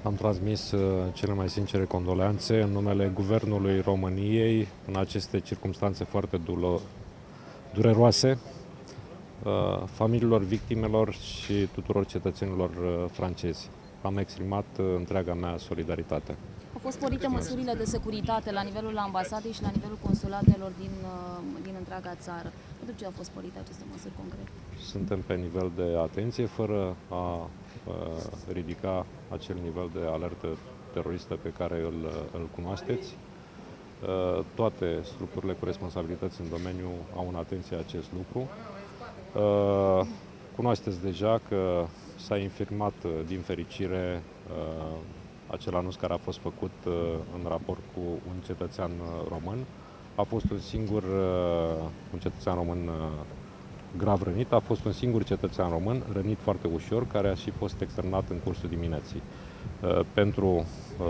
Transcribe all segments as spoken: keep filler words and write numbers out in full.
Am transmis cele mai sincere condoleanțe în numele Guvernului României în aceste circumstanțe foarte dureroase, familiilor victimelor și tuturor cetățenilor francezi. Am exprimat întreaga mea solidaritate. Au fost sporite măsurile de securitate la nivelul ambasadei și la nivelul consulatelor din, din întreaga țară. Pentru ce au fost sporite aceste măsuri concrete? Suntem pe nivel de atenție, fără a ridica acel nivel de alertă teroristă pe care îl, îl cunoașteți. Toate structurile cu responsabilități în domeniu au în atenție acest lucru. Cunoașteți deja că s-a infirmat, din fericire, acel anunț care a fost făcut în raport cu un cetățean român. A fost un singur un cetățean român grav rănit, a fost un singur cetățean român rănit foarte ușor, care a și fost externat în cursul dimineții. Pentru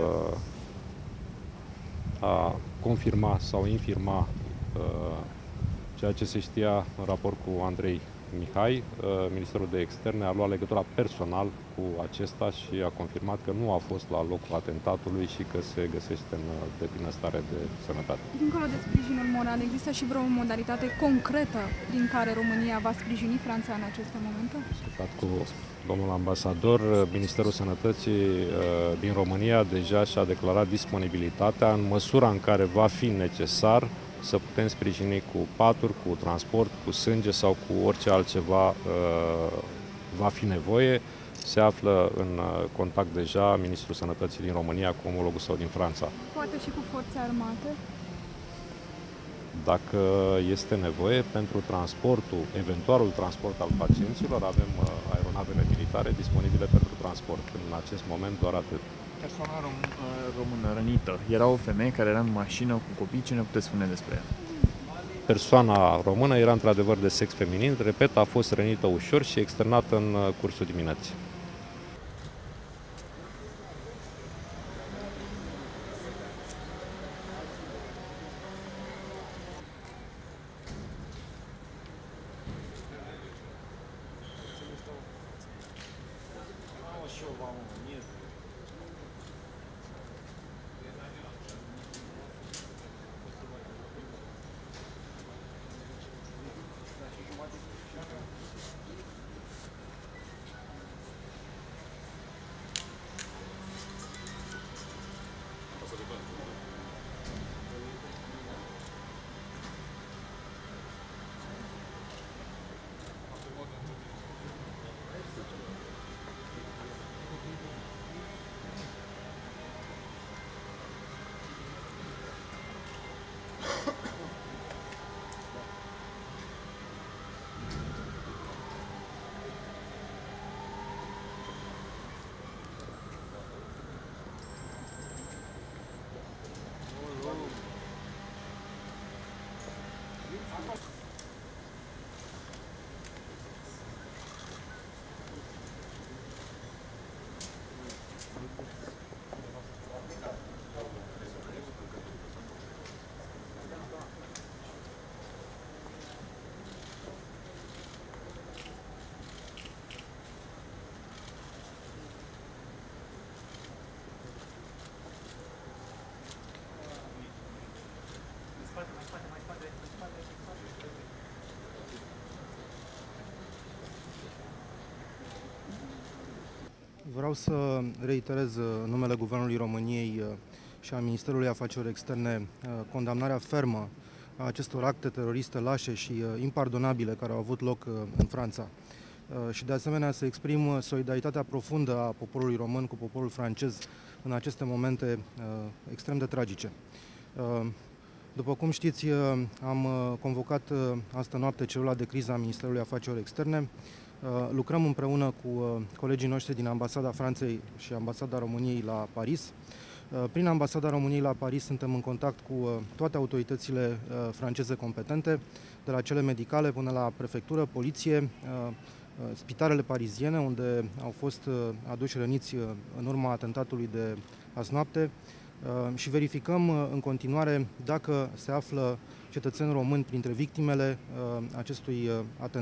a confirma sau infirma ceea ce se știa în raport cu Andrei Mihai, Ministerul de Externe a luat legătura personal cu acesta și a confirmat că nu a fost la locul atentatului și că se găsește în deplină stare de sănătate. Dincolo de sprijinul moral, există și vreo modalitate concretă prin care România va sprijini Franța în aceste momente? Discutat cu domnul ambasador, Ministerul Sănătății din România deja și-a declarat disponibilitatea în măsura în care va fi necesar să putem sprijini cu paturi, cu transport, cu sânge sau cu orice altceva uh, va fi nevoie. Se află în contact deja Ministrul Sănătății din România cu omologul său din Franța. Poate și cu forțe armate? Dacă este nevoie pentru transportul, eventualul transport al pacienților, avem uh, aeronavele militare disponibile pentru transport. În acest moment doar atât. Persoana rom română rănită era o femeie care era în mașină cu copii. Ce ne puteți spune despre ea? Persoana română era într-adevăr de sex feminin, repet, a fost rănită ușor și externată în cursul dimineții. Vreau să reiterez în numele Guvernului României și a Ministerului Afacerilor Externe condamnarea fermă a acestor acte teroriste lașe și impardonabile care au avut loc în Franța. Și de asemenea să exprim solidaritatea profundă a poporului român cu poporul francez în aceste momente extrem de tragice. După cum știți, am convocat astă noapte celula de criză a Ministerului Afacerilor Externe. Lucrăm împreună cu colegii noștri din Ambasada Franței și Ambasada României la Paris. Prin Ambasada României la Paris suntem în contact cu toate autoritățile franceze competente, de la cele medicale până la prefectură, poliție, spitalele pariziene, unde au fost aduși răniți în urma atentatului de azi noapte, și verificăm în continuare dacă se află cetățeni români printre victimele acestui atentat.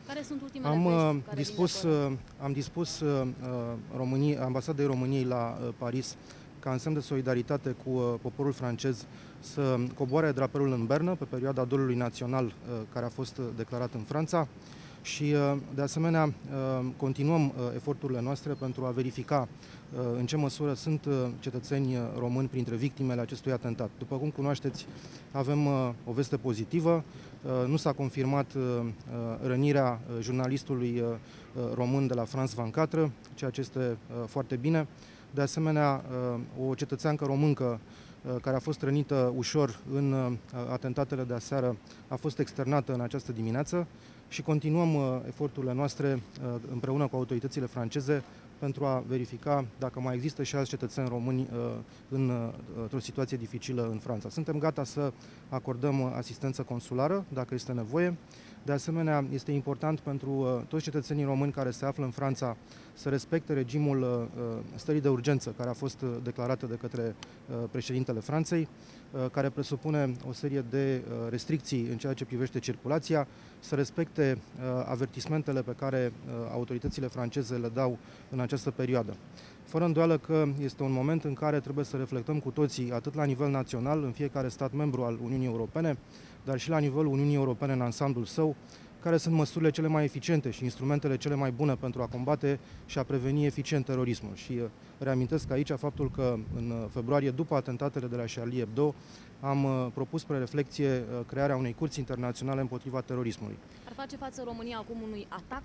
Care sunt ultimele Am vești uh, care vin dispus, de acolo? uh, am dispus uh, României, ambasadei României la uh, Paris ca în semn de solidaritate cu uh, poporul francez să coboare draperul în Bernă pe perioada dolului național uh, care a fost uh, declarat în Franța și uh, de asemenea uh, continuăm uh, eforturile noastre pentru a verifica uh, în ce măsură sunt uh, cetățeni români printre victimele acestui atentat. După cum cunoașteți, avem uh, o veste pozitivă. Uh, nu s-a confirmat uh, uh, rănirea uh, jurnalistului uh, uh, român de la France douăzeci și patru, ceea ce este uh, foarte bine. De asemenea, uh, o cetățeancă româncă uh, care a fost rănită ușor în uh, atentatele de aseară a fost externată în această dimineață și continuăm uh, eforturile noastre uh, împreună cu autoritățile franceze pentru a verifica dacă mai există și alți cetățeni români uh, în, uh, într-o situație dificilă în Franța. Suntem gata să acordăm asistență consulară dacă este nevoie. De asemenea, este important pentru uh, toți cetățenii români care se află în Franța să respecte regimul uh, stării de urgență care a fost uh, declarată de către uh, președintele Franței, uh, care presupune o serie de uh, restricții în ceea ce privește circulația, să respecte uh, avertismentele pe care uh, autoritățile franceze le dau în această perioadă. Fără îndoială că este un moment în care trebuie să reflectăm cu toții, atât la nivel național, în fiecare stat membru al Uniunii Europene, dar și la nivelul Uniunii Europene în ansamblul său, care sunt măsurile cele mai eficiente și instrumentele cele mai bune pentru a combate și a preveni eficient terorismul. Și reamintesc aici faptul că în februarie, după atentatele de la Charlie Hebdo, am propus spre reflecție crearea unei curți internaționale împotriva terorismului. Ar face față România acum unui atac?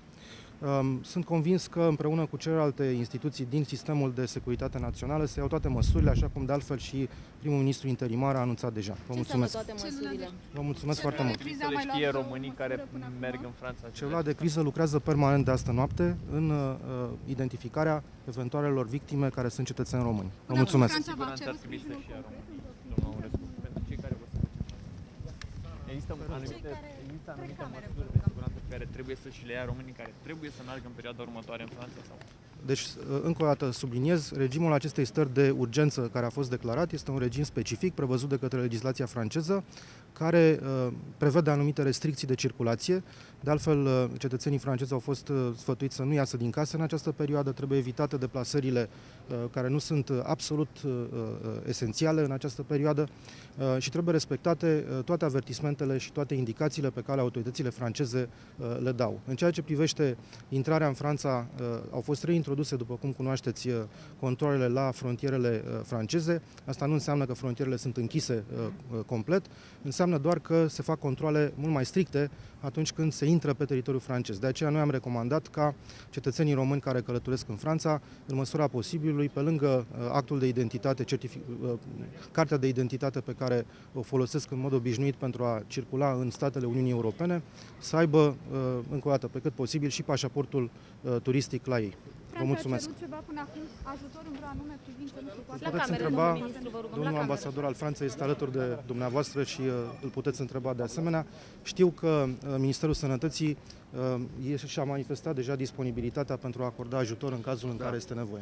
Sunt convins că împreună cu celelalte instituții din sistemul de securitate națională se iau toate măsurile, așa cum de altfel și primul ministru interimar a anunțat deja. Vă Ce mulțumesc. toate măsurile? Vă mulțumesc foarte mult. Să le știe românii care merg în Franța. Celula de criză lucrează permanent de astă noapte în uh, identificarea eventualelor victime care sunt cetățeni români. Vă mulțumesc. Siguranța ar trebui să și a românii, domnul Aurescu, pentru cei care vor să duce. Există anumite, există anumite măsuri de siguranță pe care trebuie să și le ia românii care trebuie să meargă în perioada următoare în Franța sau? Deci, încă o dată subliniez, regimul acestei stări de urgență care a fost declarat este un regim specific prevăzut de către legislația franceză, care uh, prevede anumite restricții de circulație. De altfel, uh, cetățenii francezi au fost uh, sfătuiți să nu iasă din casă în această perioadă, trebuie evitate deplasările uh, care nu sunt uh, absolut uh, uh, esențiale în această perioadă uh, și trebuie respectate uh, toate avertismentele și toate indicațiile pe care autoritățile franceze uh, le dau. În ceea ce privește intrarea în Franța, uh, au fost reintroduse, după cum cunoașteți, uh, controalele la frontierele uh, franceze. Asta nu înseamnă că frontierele sunt închise uh, uh, complet, înseamnă doar că se fac controale mult mai stricte atunci când se intră pe teritoriul francez. De aceea noi am recomandat ca cetățenii români care călătoresc în Franța, în măsura posibilului, pe lângă uh, actul de identitate, certific, uh, cartea de identitate pe care o folosesc în mod obișnuit pentru a circula în statele Uniunii Europene, să aibă, uh, încă o dată, pe cât posibil, și pașaportul uh, turistic la ei. Vă mulțumesc. Franța a cerut ceva până acum, ajutor în vreo anume privință, nu știu, poate. La Puteți camere, întreba, domnul ministru, vă rugăm, la domnul camere. ambasador al Franței este alături de dumneavoastră și uh, îl puteți întreba de asemenea. Știu că uh, Ministerul Sănătății uh, și-a manifestat deja disponibilitatea pentru a acorda ajutor în cazul în Da. care este nevoie.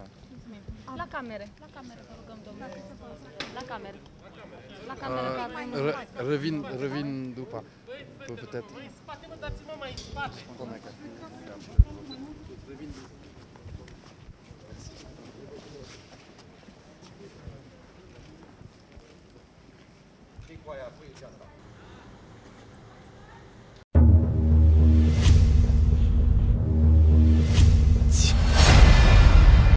La camere, la camere, vă rugăm, domnule. La camere. La camere, Uh, ca mai re- revin, revin după. Peut-être. Revin după. Și cu aia, cu aici asta.